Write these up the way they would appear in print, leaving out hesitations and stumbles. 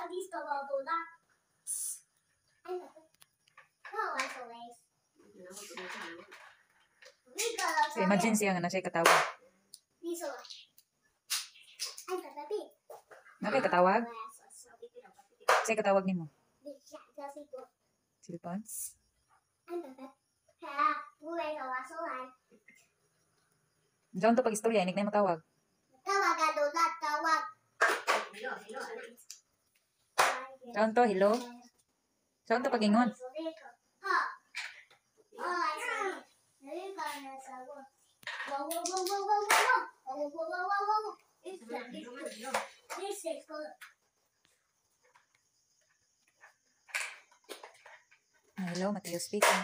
So imagine siya nga na siya katawag. Nakay katawag? Siya katawag nimo. Cellphone? Diyan to pag istorya, inig na yung matawag. Diyan to, hello? Diyan to pag ingon. Hello, Mateo speaking.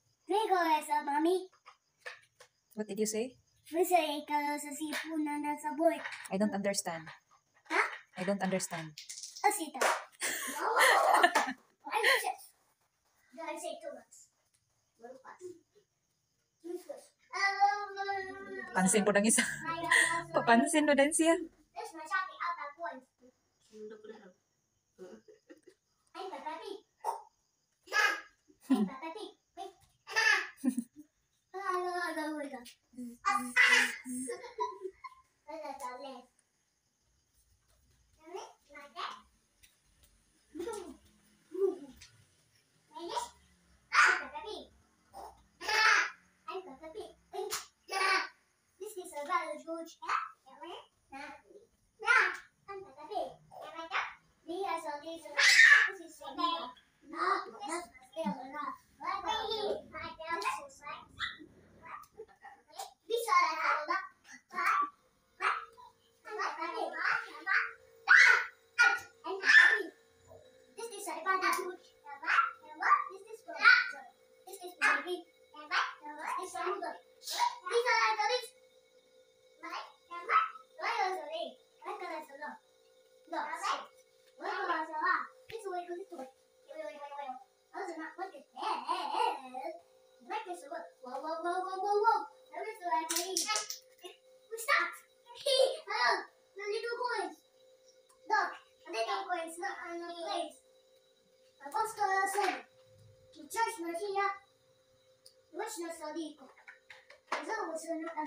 What did you say? I don't understand. Huh? I don't understand. Pansin po ng isa. Papansin mo din siya.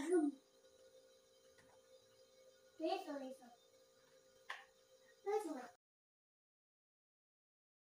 Eso.